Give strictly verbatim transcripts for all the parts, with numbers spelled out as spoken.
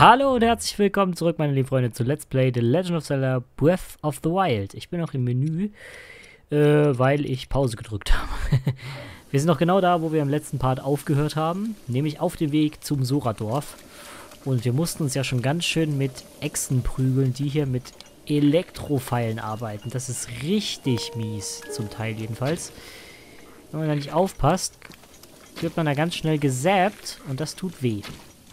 Hallo und herzlich willkommen zurück, meine lieben Freunde, zu Let's Play The Legend of Zelda Breath of the Wild. Ich bin noch im Menü, äh, weil ich Pause gedrückt habe. Wir sind noch genau da, wo wir im letzten Part aufgehört haben, nämlich auf dem Weg zum Sora-Dorf. Und wir mussten uns ja schon ganz schön mit Echsen prügeln, die hier mit Elektropfeilen arbeiten. Das ist richtig mies, zum Teil jedenfalls. Wenn man da nicht aufpasst, wird man da ganz schnell gesappt und das tut weh.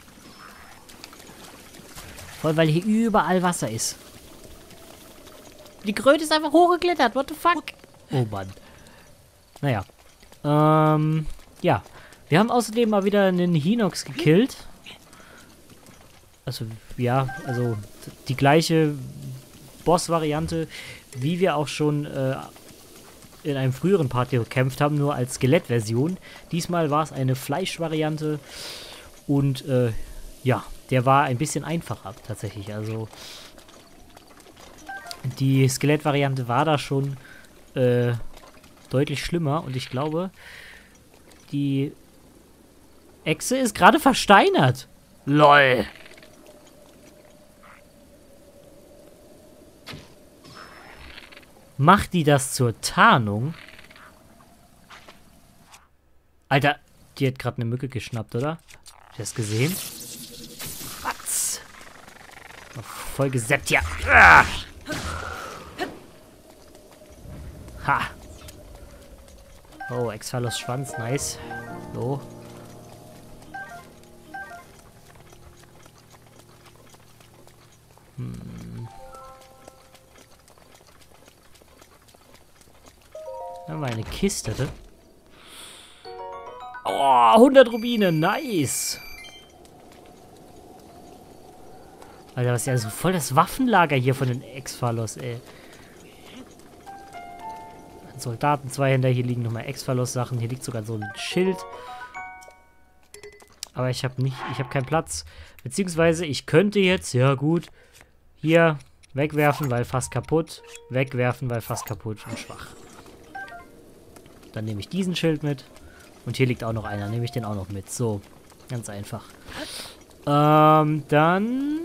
Voll, weil hier überall Wasser ist. Die Kröte ist einfach hochgeklettert. What the fuck? Oh Mann. Naja. Ähm, ja. Wir haben außerdem mal wieder einen Hinox gekillt. Also, ja, also die gleiche Boss-Variante, wie wir auch schon äh, in einem früheren Part gekämpft haben, nur als Skelett-Version. Diesmal war es eine Fleisch-Variante und äh, ja, der war ein bisschen einfacher tatsächlich. Also die Skelett-Variante war da schon äh, deutlich schlimmer und ich glaube, die Echse ist gerade versteinert. LOL. Macht die das zur Tarnung? Alter, die hat gerade eine Mücke geschnappt, oder? Habt ihr das gesehen? Was? Voll gesappt, ja. Ah! Ha. Oh, Exhalos Schwanz, nice. So. Hm. Da haben wir eine Kiste. Oh, hundert Rubine, nice. Alter, was ist ja so voll das Waffenlager hier von den Exhalos, ey. Ein Soldaten-Zweihänder, hier liegen nochmal Exhalos-Sachen. Hier liegt sogar so ein Schild. Aber ich habe nicht, ich habe keinen Platz. Beziehungsweise, ich könnte jetzt, ja gut, hier wegwerfen, weil fast kaputt. Wegwerfen, weil fast kaputt und schwach. Dann nehme ich diesen Schild mit. Und hier liegt auch noch einer. Nehme ich den auch noch mit. So, ganz einfach. Ähm, dann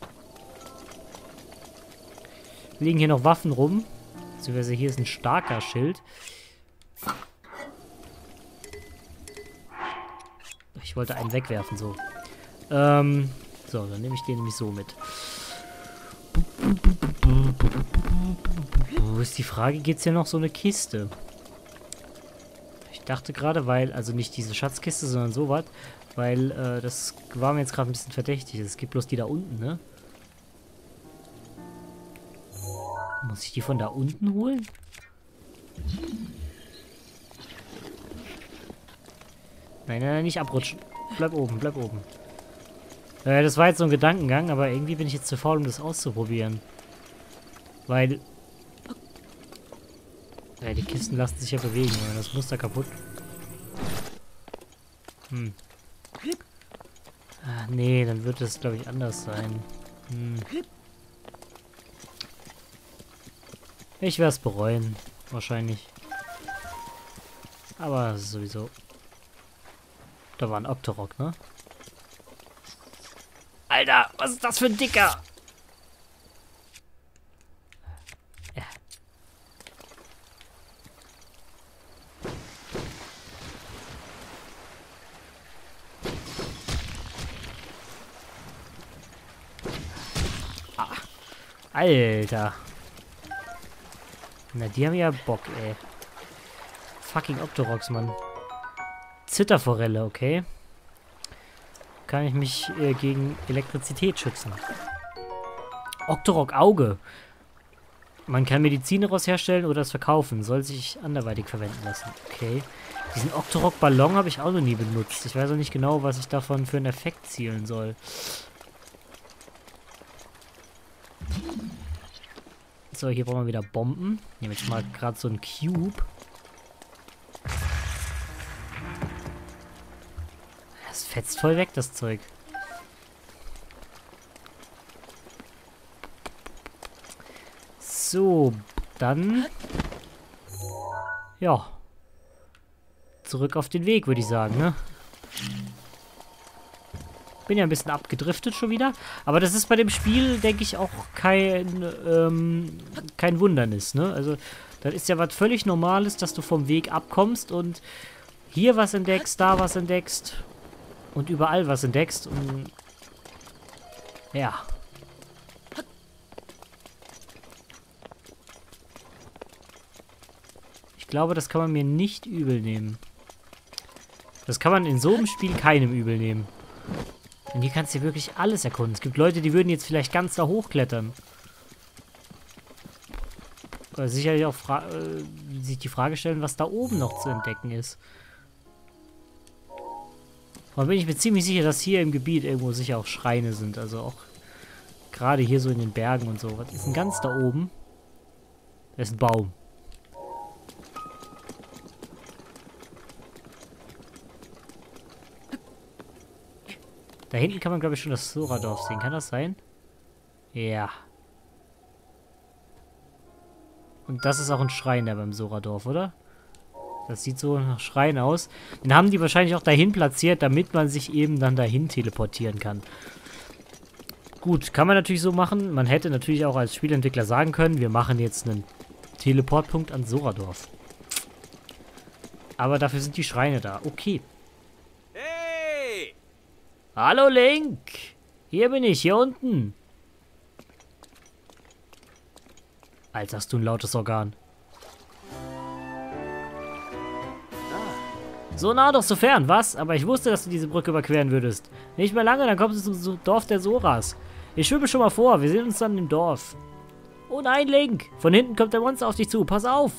liegen hier noch Waffen rum. Beziehungsweise hier ist ein starker Schild. Ich wollte einen wegwerfen, so. Ähm, so, dann nehme ich den nämlich so mit. Wo ist die Frage? Geht es hier noch so eine Kiste? Ich dachte gerade, weil, also nicht diese Schatzkiste, sondern sowas, weil äh, das war mir jetzt gerade ein bisschen verdächtig. Es gibt bloß die da unten, ne? Muss ich die von da unten holen? Nein, nein, nein, nicht abrutschen. Bleib oben, bleib oben. Äh, das war jetzt so ein Gedankengang, aber irgendwie bin ich jetzt zu faul, um das auszuprobieren. Weil... Ja, die Kisten lassen sich ja bewegen, oder? Das Muster kaputt. Hm. Ah, nee, dann wird es, glaube ich, anders sein. Hm. Ich werde es bereuen. Wahrscheinlich. Aber sowieso. Da war ein Octorok, ne? Alter, was ist das für ein Dicker? Ja. Ah. Alter. Na, die haben ja Bock, ey. Fucking Octoroks, Mann. Zitterforelle, okay. Kann ich mich äh, gegen Elektrizität schützen. Octorok Auge. Man kann Medizin daraus herstellen oder es verkaufen. Soll sich anderweitig verwenden lassen. Okay. Diesen Octorok Ballon habe ich auch noch nie benutzt. Ich weiß auch nicht genau, was ich davon für einen Effekt zielen soll. So, hier brauchen wir wieder Bomben. Nehme jetzt mal gerade so einen Cube. Das fetzt voll weg, das Zeug. So, dann... Ja. Zurück auf den Weg, würde ich sagen, ne? Bin ja ein bisschen abgedriftet schon wieder. Aber das ist bei dem Spiel, denke ich, auch kein, ähm, kein Wundernis, ne? Also, das ist ja was völlig Normales, dass du vom Weg abkommst und hier was entdeckst, da was entdeckst und überall was entdeckst. Und ja. Ich glaube, das kann man mir nicht übel nehmen. Das kann man in so einem Spiel keinem übel nehmen. Und hier kannst du wirklich alles erkunden. Es gibt Leute, die würden jetzt vielleicht ganz da hochklettern. Oder sicherlich auch fra äh, sich die Frage stellen, was da oben noch zu entdecken ist. Aber bin ich mir ziemlich sicher, dass hier im Gebiet irgendwo sicher auch Schreine sind. Also auch gerade hier so in den Bergen und so. Was ist denn ganz da oben? Da ist ein Baum. Da hinten kann man, glaube ich, schon das Soradorf sehen. Kann das sein? Ja. Und das ist auch ein Schrein da beim Soradorf, oder? Das sieht so nach Schrein aus. Den haben die wahrscheinlich auch dahin platziert, damit man sich eben dann dahin teleportieren kann. Gut, kann man natürlich so machen. Man hätte natürlich auch als Spielentwickler sagen können, wir machen jetzt einen Teleportpunkt an Soradorf. Aber dafür sind die Schreine da. Okay. Hey! Hallo Link! Hier bin ich, hier unten. Als hast du ein lautes Organ. So nah doch so fern, was? Aber ich wusste, dass du diese Brücke überqueren würdest. Nicht mehr lange, dann kommst du zum Dorf der Soras. Ich schwimme schon mal vor, wir sehen uns dann im Dorf. Oh nein, Link! Von hinten kommt der Monster auf dich zu, pass auf!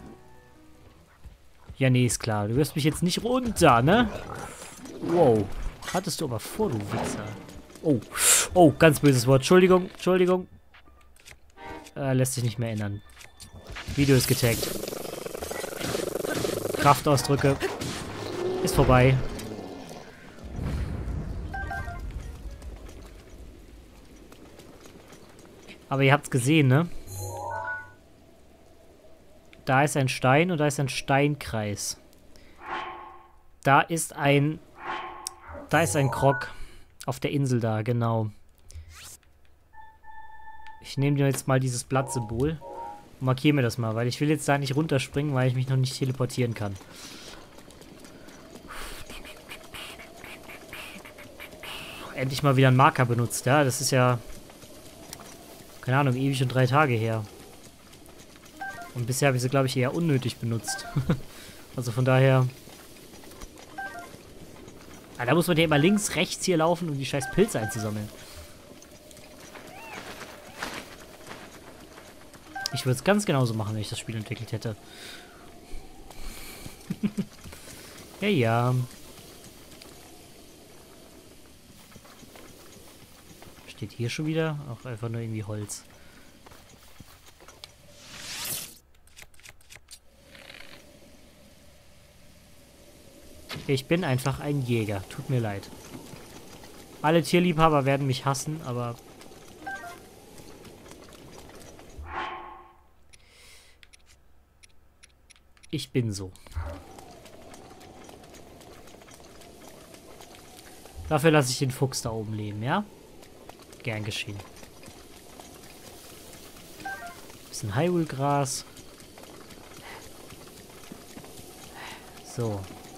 Ja, nee, ist klar. Du wirst mich jetzt nicht runter, ne? Wow. Hattest du aber vor, du Wichser. Oh. Oh, ganz böses Wort. Entschuldigung, Entschuldigung. Äh, lässt sich nicht mehr ändern. Video ist getaggt. Kraftausdrücke. Ist vorbei. Aber ihr habt's gesehen, ne? Da ist ein Stein und da ist ein Steinkreis. Da ist ein... Da ist ein Krog. Auf der Insel da, genau. Ich nehme dir jetzt mal dieses Blattsymbol und markiere mir das mal, weil ich will jetzt da nicht runterspringen, weil ich mich noch nicht teleportieren kann. Endlich mal wieder einen Marker benutzt, ja. Das ist ja... Keine Ahnung, ewig und drei Tage her. Und bisher habe ich sie, glaube ich, eher unnötig benutzt. Also von daher... Ah, da muss man ja immer links, rechts hier laufen, um die scheiß Pilze einzusammeln. Ich würde es ganz genauso machen, wenn ich das Spiel entwickelt hätte. Ja, ja. Steht hier schon wieder? Auch einfach nur irgendwie Holz. Ich bin einfach ein Jäger. Tut mir leid. Alle Tierliebhaber werden mich hassen, aber... Ich bin so. Dafür lasse ich den Fuchs da oben leben, ja? Gern geschehen. Bisschen Highwool-Gras. So.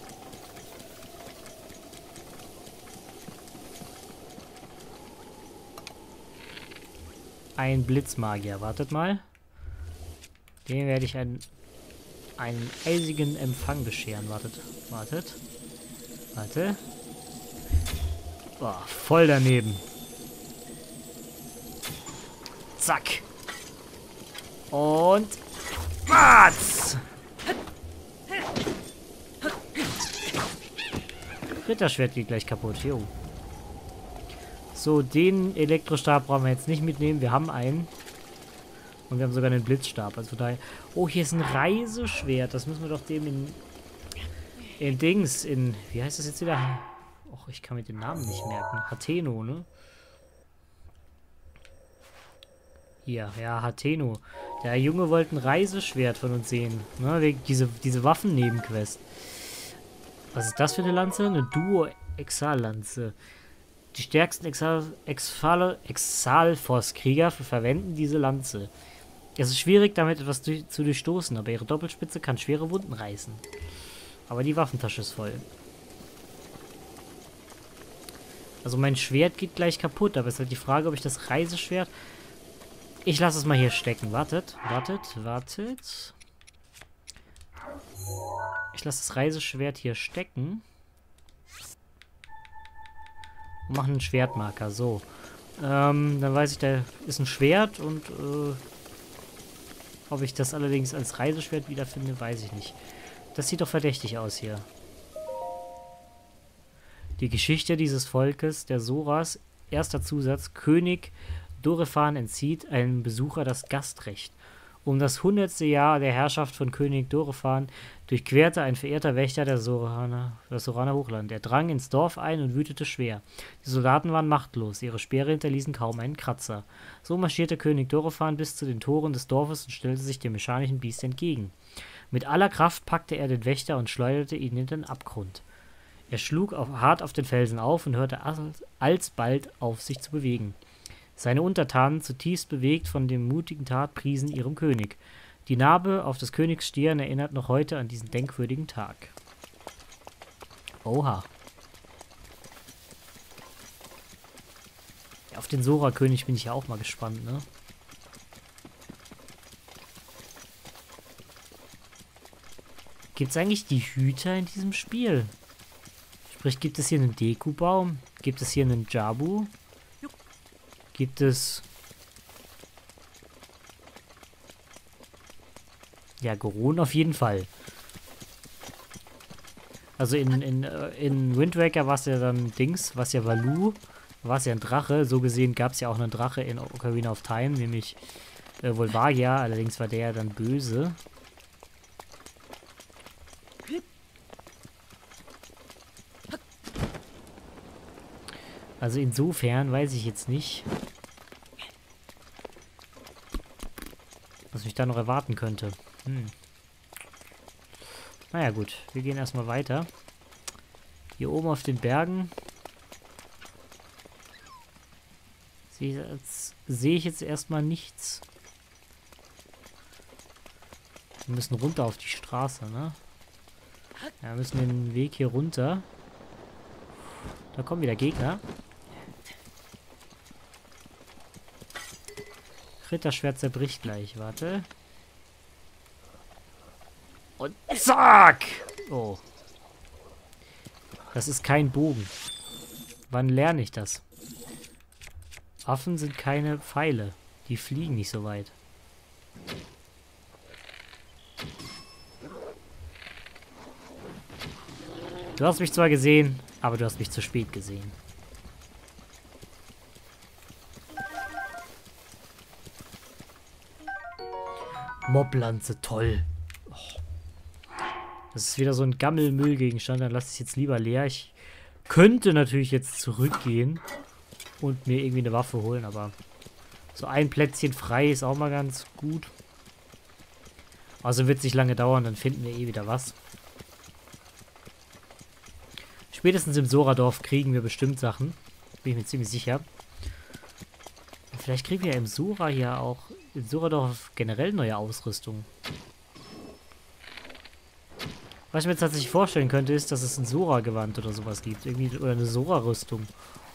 Ein Blitzmagier. Wartet mal. Den werde ich einen, einen eisigen Empfang bescheren. Wartet. Wartet. Warte. Boah, voll daneben. Zack. Und... Batz! Ritterschwert geht gleich kaputt. Jo. So, den Elektrostab brauchen wir jetzt nicht mitnehmen. Wir haben einen. Und wir haben sogar einen Blitzstab. Also daher... Oh, hier ist ein Reiseschwert. Das müssen wir doch dem in... In Dings, in... Wie heißt das jetzt wieder? Och, ich kann mir den Namen nicht merken. Hateno, ne? Hier, ja, Hateno. Der Junge wollte ein Reiseschwert von uns sehen. Ne, wegen diese, diese Waffen-Nebenquest. Was ist das für eine Lanze? Eine Duo-Exal-Lanze. Die stärksten Exalfos-Krieger verwenden diese Lanze. Es ist schwierig, damit etwas durch, zu durchstoßen, aber ihre Doppelspitze kann schwere Wunden reißen. Aber die Waffentasche ist voll. Also mein Schwert geht gleich kaputt, aber es ist halt die Frage, ob ich das Reiseschwert... Ich lasse es mal hier stecken. Wartet, wartet, wartet. Ich lasse das Reiseschwert hier stecken. Und mache einen Schwertmarker. So. Ähm, dann weiß ich, da ist ein Schwert und äh, ob ich das allerdings als Reiseschwert wiederfinde, weiß ich nicht. Das sieht doch verdächtig aus hier. Die Geschichte dieses Volkes, der Soras, erster Zusatz, König Dorephan entzieht einem Besucher das Gastrecht. Um das hundertste Jahr der Herrschaft von König Dorephan durchquerte ein verehrter Wächter der Soraner, das Soraner Hochland. Er drang ins Dorf ein und wütete schwer. Die Soldaten waren machtlos, ihre Speere hinterließen kaum einen Kratzer. So marschierte König Dorephan bis zu den Toren des Dorfes und stellte sich dem mechanischen Biest entgegen. Mit aller Kraft packte er den Wächter und schleuderte ihn in den Abgrund. Er schlug auf, hart auf den Felsen auf und hörte alsbald auf, sich zu bewegen. Seine Untertanen, zutiefst bewegt von dem mutigen Tat, priesen ihrem König. Die Narbe auf des Königs Stirn erinnert noch heute an diesen denkwürdigen Tag. Oha. Ja, auf den Sora-König bin ich ja auch mal gespannt, ne? Gibt es eigentlich die Hüter in diesem Spiel? Sprich, gibt es hier einen Deku-Baum? Gibt es hier einen Jabu? Gibt es... Ja, Goron auf jeden Fall. Also in, in, in Wind Waker war es ja dann Dings, was ja Valoo, war es ja ein Drache. So gesehen gab es ja auch einen Drache in Ocarina of Time, nämlich äh, Volvagia. Allerdings war der ja dann böse. Also insofern weiß ich jetzt nicht, was mich da noch erwarten könnte. Hm. Naja gut, wir gehen erstmal weiter. Hier oben auf den Bergen sehe seh ich jetzt erstmal nichts. Wir müssen runter auf die Straße, ne? Ja, wir müssen den Weg hier runter. Da kommen wieder Gegner. Ritterschwert zerbricht gleich, warte. Und zack! Oh. Das ist kein Bogen. Wann lerne ich das? Waffen sind keine Pfeile. Die fliegen nicht so weit. Du hast mich zwar gesehen, aber du hast mich zu spät gesehen. Moblanze, toll. Oh. Das ist wieder so ein Gammelmüllgegenstand, dann lasse ich es jetzt lieber leer. Ich könnte natürlich jetzt zurückgehen und mir irgendwie eine Waffe holen, aber so ein Plätzchen frei ist auch mal ganz gut. Also wird es nicht lange dauern, dann finden wir eh wieder was. Spätestens im Soradorf kriegen wir bestimmt Sachen. Bin ich mir ziemlich sicher. Vielleicht kriegen wir ja im Sora hier auch, im Soradorf generell neue Ausrüstung. Was ich mir jetzt tatsächlich vorstellen könnte, ist, dass es ein Sora-Gewand oder sowas gibt. Irgendwie, oder eine Sora-Rüstung.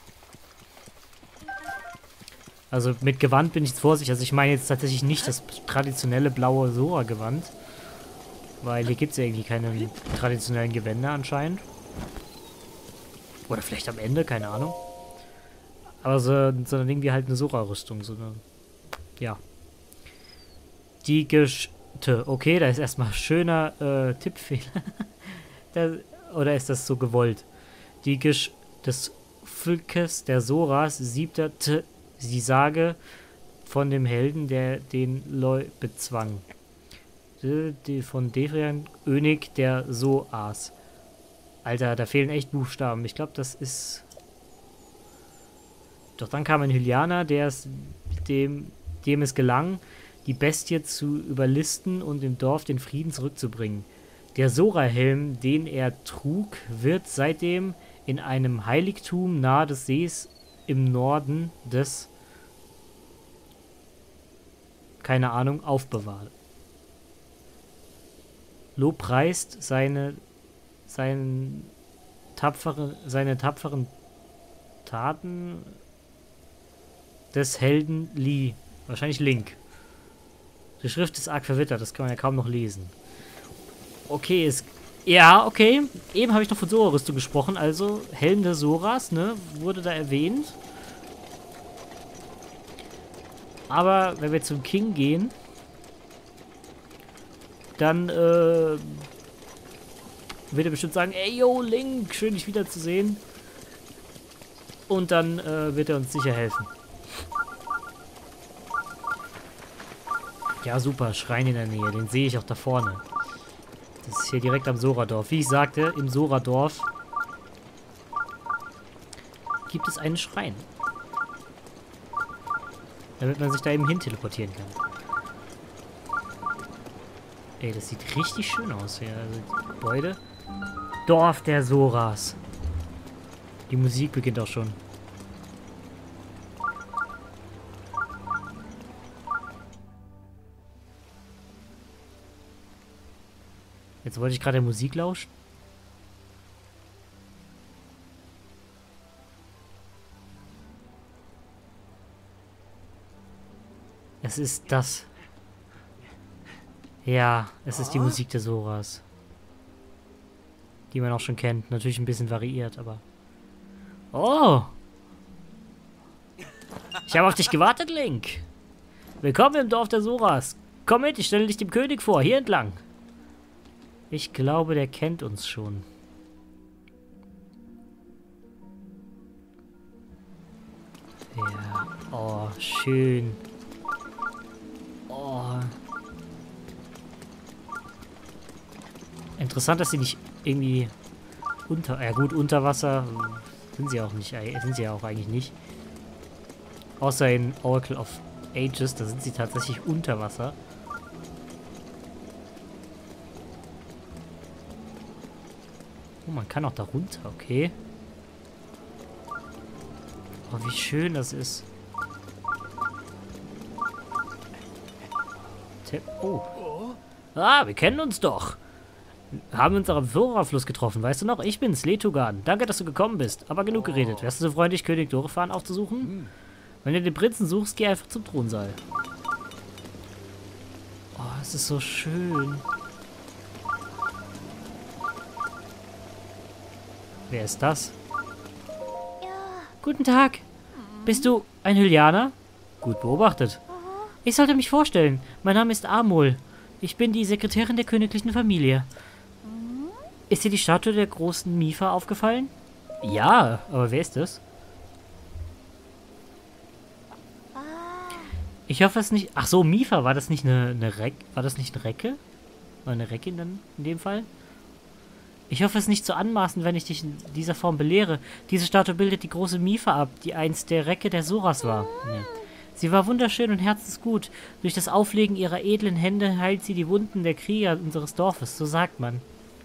Also mit Gewand bin ich jetzt vorsichtig. Also ich meine jetzt tatsächlich nicht das traditionelle blaue Sora-Gewand. Weil hier gibt es ja irgendwie keine traditionellen Gewänder anscheinend. Oder vielleicht am Ende, keine Ahnung. Aber so, sondern irgendwie halt eine Sora-Rüstung. So eine, ja. Die Geschichte. Okay, da ist erstmal schöner äh, Tippfehler. da, oder ist das so gewollt? Die Geschichte des Volkes der Soras, siebter T. Die Sage von dem Helden, der den Leu bezwang. Die, die von Defrian, König der Soas. Alter, da fehlen echt Buchstaben. Ich glaube, das ist... Doch dann kam ein Hylianer, der es, dem, dem es gelang, die Bestie zu überlisten und im Dorf den Frieden zurückzubringen. Der Sora-Helm, den er trug, wird seitdem in einem Heiligtum nahe des Sees im Norden des, keine Ahnung, aufbewahrt. Lob preist seine, seinen tapfere, seine tapferen Taten des Helden Lee. Wahrscheinlich Link. Die Schrift ist arg verwittert, das kann man ja kaum noch lesen. Okay, es... Ja, okay. Eben habe ich noch von Sora-Rüstung gesprochen, also Helm des Soras, ne, wurde da erwähnt. Aber wenn wir zum King gehen, dann, äh, wird er bestimmt sagen, ey, yo, Link, schön dich wiederzusehen. Und dann, äh, wird er uns sicher helfen. Ja, super, Schrein in der Nähe, den sehe ich auch da vorne. Das ist hier direkt am Sora-Dorf. Wie ich sagte, im Sora-Dorf gibt es einen Schrein. Damit man sich da eben hin teleportieren kann. Ey, das sieht richtig schön aus hier. Also die Gebäude. Dorf der Soras. Die Musik beginnt auch schon. Jetzt wollte ich gerade der Musik lauschen. Es ist das. Ja, es ist die Musik der Soras. Die man auch schon kennt. Natürlich ein bisschen variiert, aber... Oh! Ich habe auf dich gewartet, Link. Willkommen im Dorf der Soras. Komm mit, ich stelle dich dem König vor. Hier entlang. Ich glaube, der kennt uns schon. Ja. Oh, schön. Oh. Interessant, dass sie nicht irgendwie unter... Ja gut, unter Wasser sind sie auch nicht. Sind sie ja auch eigentlich nicht. Außer in Oracle of Ages, da sind sie tatsächlich unter Wasser. Oh, man kann auch da runter, okay. Oh, wie schön das ist. Oh. Ah, wir kennen uns doch. Haben uns auch am Sora-Fluss getroffen, weißt du noch? Ich bin's, Letugan. Danke, dass du gekommen bist. Aber genug geredet. Wärst du so freundlich, König Dorephan aufzusuchen? Wenn du den Prinzen suchst, geh einfach zum Thronsaal. Oh, es ist so schön. Wer ist das? Ja. Guten Tag. Bist du ein Hylianer? Gut beobachtet. Ich sollte mich vorstellen. Mein Name ist Amol. Ich bin die Sekretärin der königlichen Familie. Ist dir die Statue der großen Mifa aufgefallen? Ja, aber wer ist das? Ich hoffe es nicht... Ach so, Mifa, war das nicht eine, eine Reck... War das nicht eine Recke? War eine Recke dann in dem Fall? Ich hoffe es nicht zu anmaßen, wenn ich dich in dieser Form belehre. Diese Statue bildet die große Mifa ab, die einst der Recke der Soras war. Ja. Sie war wunderschön und herzensgut. Durch das Auflegen ihrer edlen Hände heilt sie die Wunden der Krieger unseres Dorfes, so sagt man.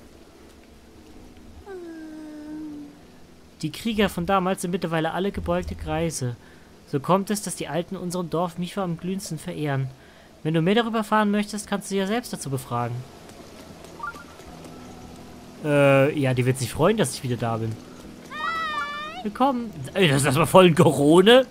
Die Krieger von damals sind mittlerweile alle gebeugte Greise. So kommt es, dass die Alten unseren Dorf Mifa am glühendsten verehren. Wenn du mehr darüber erfahren möchtest, kannst du sie ja selbst dazu befragen. Äh, ja, die wird sich freuen, dass ich wieder da bin. Willkommen. Ey, das ist erstmal voll ein Corone.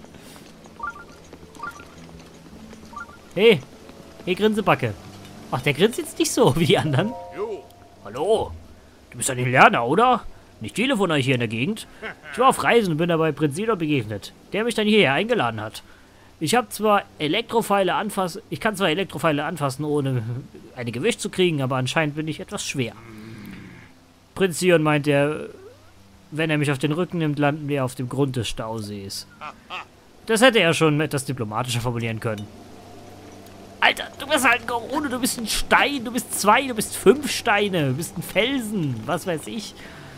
Hey. Hey, Grinsebacke. Ach, der grinst jetzt nicht so wie die anderen. Jo. Hallo. Du bist ein Hylianer, oder? Nicht viele von euch hier in der Gegend. Ich war auf Reisen und bin dabei Prinz Sidon begegnet, der mich dann hierher eingeladen hat. Ich habe zwar Elektrofeile anfassen, ich kann zwar Elektrofeile anfassen, ohne eine Gewicht zu kriegen, aber anscheinend bin ich etwas schwer. Prinz Sidon meint, er, wenn er mich auf den Rücken nimmt, landen wir auf dem Grund des Stausees. Das hätte er schon etwas diplomatischer formulieren können. Alter, du bist halt ein Corone, du bist ein Stein, du bist zwei, du bist fünf Steine, du bist ein Felsen, was weiß ich.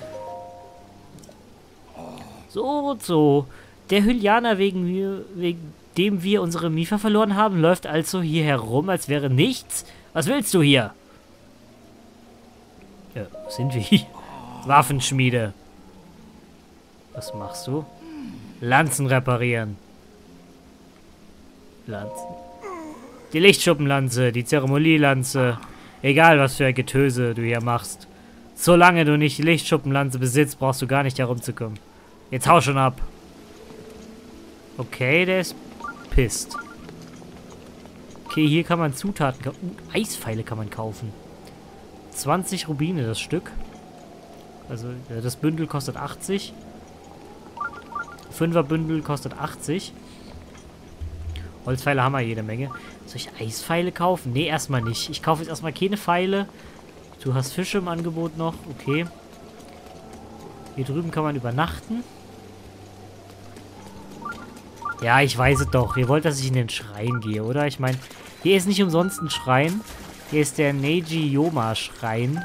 So, so. Der Hylianer, wegen, wegen dem wir unsere Mifa verloren haben, läuft also hier herum, als wäre nichts. Was willst du hier? Ja, wo sind wir hier? Waffenschmiede. Was machst du? Lanzen reparieren. Lanzen. Die Lichtschuppenlanze, die Zeremonielanze. Egal, was für ein Getöse du hier machst. Solange du nicht die Lichtschuppenlanze besitzt, brauchst du gar nicht herumzukommen. Jetzt hau schon ab. Okay, der ist pisst. Okay, hier kann man Zutaten kaufen. Uh, Eispfeile kann man kaufen. zwanzig Rubine das Stück. Also, ja, das Bündel kostet achtzig. Fünfer Bündel kostet achtzig. Holzpfeile haben wir jede Menge. Soll ich Eispfeile kaufen? Nee, erstmal nicht. Ich kaufe jetzt erstmal keine Pfeile. Du hast Fische im Angebot noch. Okay. Hier drüben kann man übernachten. Ja, ich weiß es doch. Ihr wollt, dass ich in den Schrein gehe, oder? Ich meine, hier ist nicht umsonst ein Schrein. Hier ist der Neji-Yoma-Schrein.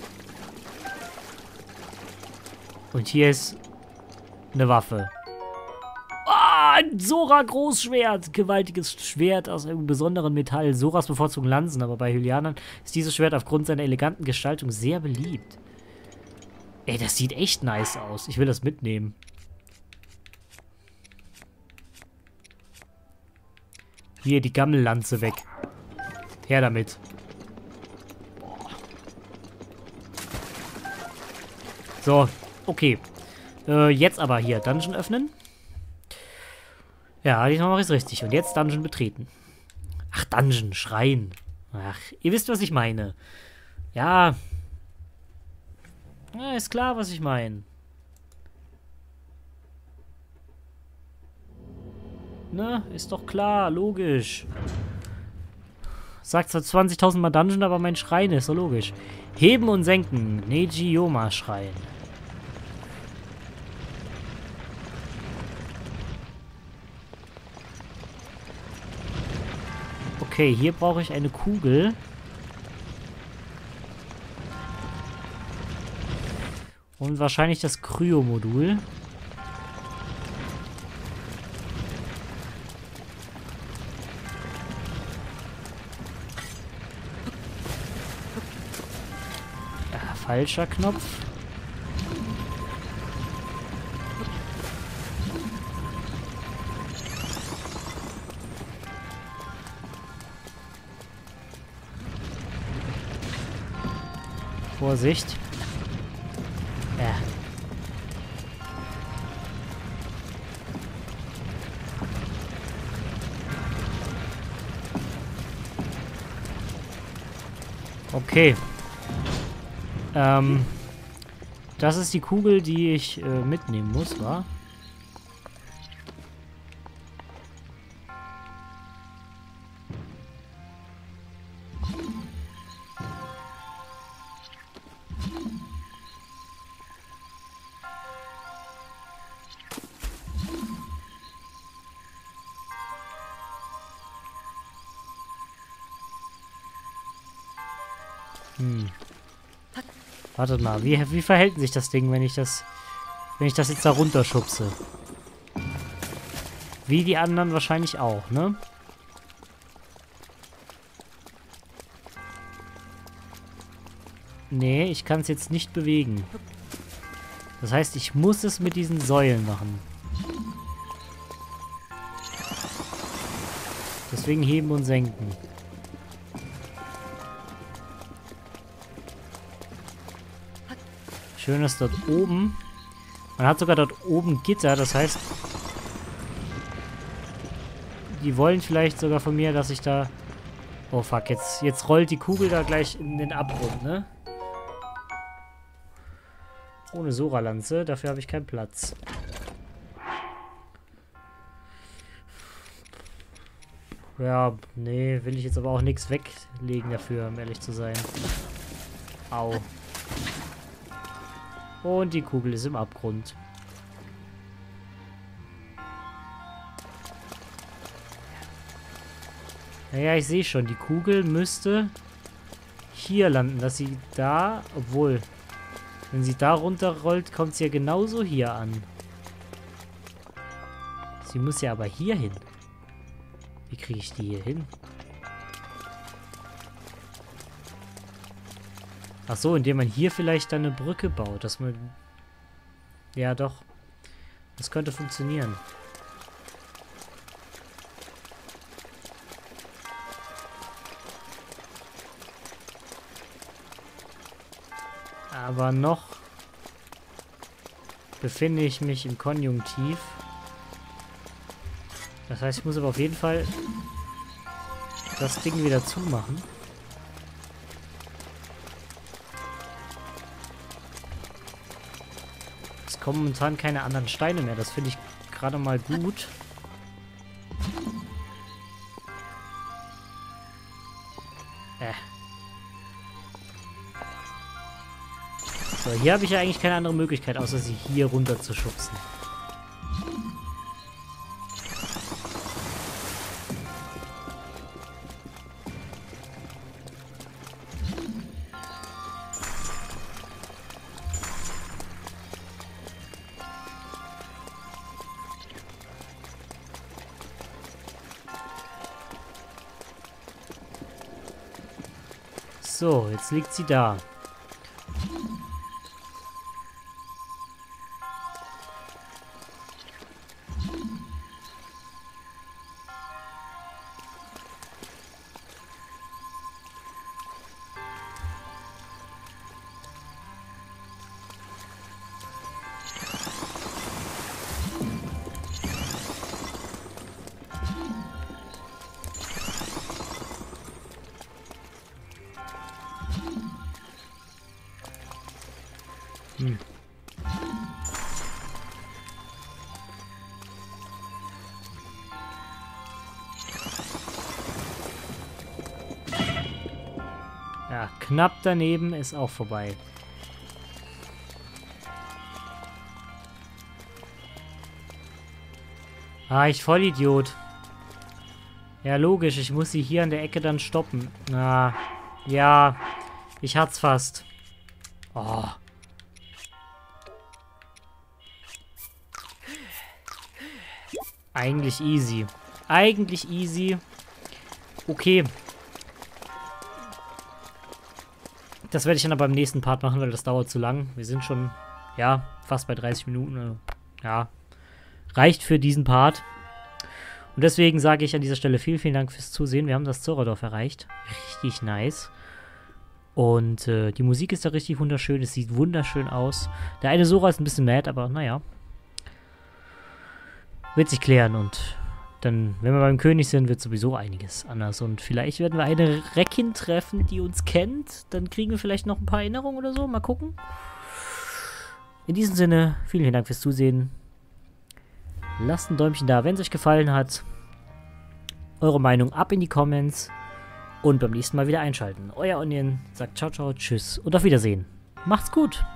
Und hier ist eine Waffe. Ah, ein Sora-Großschwert. Gewaltiges Schwert aus einem besonderen Metall. Soras bevorzugen Lanzen, aber bei Hylianern ist dieses Schwert aufgrund seiner eleganten Gestaltung sehr beliebt. Ey, das sieht echt nice aus. Ich will das mitnehmen. Hier, die Gammellanze weg. Her damit. So, okay. Äh, jetzt aber hier, Dungeon öffnen. Ja, diesmal mache ich es richtig. Und jetzt Dungeon betreten. Ach, Dungeon, Schrein. Ach, ihr wisst, was ich meine. Ja. Ja, ist klar, was ich meine. Ne, ist doch klar, logisch. Sagt zwar zwanzigtausend Mal Dungeon, aber mein Schrein ist so logisch. Heben und senken. Neji-Yoma-Schrein. Okay, hier brauche ich eine Kugel. Und wahrscheinlich das Kryo-Modul. Ja, falscher Knopf. Vorsicht. Ja. Okay. Ähm. Das ist die Kugel, die ich äh, mitnehmen muss, wa? Hm. Wartet mal, wie, wie verhält sich das Ding, wenn ich das, wenn ich das jetzt da runterschubse? Wie die anderen wahrscheinlich auch, ne? Nee, ich kann es jetzt nicht bewegen. Das heißt, ich muss es mit diesen Säulen machen. Deswegen heben und senken. Schön ist dort oben. Man hat sogar dort oben Gitter, das heißt, die wollen vielleicht sogar von mir, dass ich da... Oh fuck, jetzt, jetzt rollt die Kugel da gleich in den Abgrund, ne? Ohne Sora-Lanze, dafür habe ich keinen Platz. Ja, nee, will ich jetzt aber auch nichts weglegen dafür, um ehrlich zu sein. Au. Und die Kugel ist im Abgrund. Naja, ich sehe schon, die Kugel müsste hier landen, dass sie da, obwohl, wenn sie da runterrollt, kommt sie ja genauso hier an. Sie muss ja aber hier hin. Wie kriege ich die hier hin? Ach so, indem man hier vielleicht dann eine Brücke baut, dass man... Ja, doch. Das könnte funktionieren. Aber noch befinde ich mich im Konjunktiv. Das heißt, ich muss aber auf jeden Fall das Ding wieder zumachen. Es kommen momentan keine anderen Steine mehr. Das finde ich gerade mal gut. Äh. So, hier habe ich ja eigentlich keine andere Möglichkeit, außer sie hier runter zu schubsen. So, jetzt liegt sie da. Hm. Ja, knapp daneben ist auch vorbei. Ah, ich Vollidiot. Ja, logisch, ich muss sie hier an der Ecke dann stoppen. Ah, ja, ich hat's fast. Oh. Eigentlich easy. Eigentlich easy. Okay. Das werde ich dann aber beim nächsten Part machen, weil das dauert zu lang. Wir sind schon, ja, fast bei dreißig Minuten. Ja, reicht für diesen Part. Und deswegen sage ich an dieser Stelle vielen, vielen Dank fürs Zusehen. Wir haben das Zoradorf erreicht. Richtig nice. Und äh, die Musik ist da richtig wunderschön. Es sieht wunderschön aus. Der eine Sora ist ein bisschen mad, aber naja. Wird sich klären und dann, wenn wir beim König sind, wird sowieso einiges anders. Und vielleicht werden wir eine Reckin treffen, die uns kennt. Dann kriegen wir vielleicht noch ein paar Erinnerungen oder so. Mal gucken. In diesem Sinne, vielen, vielen Dank fürs Zusehen. Lasst ein Däumchen da, wenn es euch gefallen hat. Eure Meinung ab in die Comments. Und beim nächsten Mal wieder einschalten. Euer Onion sagt ciao, ciao, tschüss und auf Wiedersehen. Macht's gut.